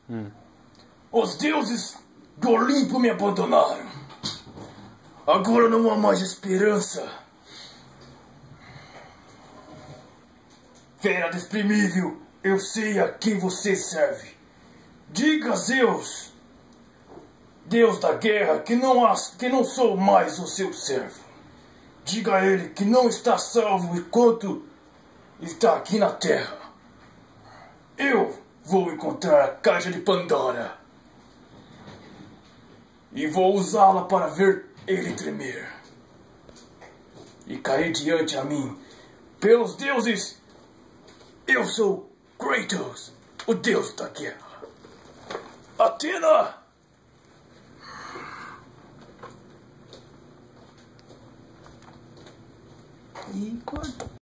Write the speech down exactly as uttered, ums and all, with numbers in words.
Hum. Os deuses do Olimpo me abandonaram. Agora não há mais esperança. Fera desprimível, eu sei a quem você serve. Diga a Zeus, Deus da guerra, que não, há, que não sou mais o seu servo. Diga a ele que não está salvo enquanto está aqui na terra. Eu vou encontrar a caixa de Pandora e vou usá-la para ver ele tremer e cair diante a mim. Pelos deuses, eu sou Kratos, o deus da guerra. Atena! E quando...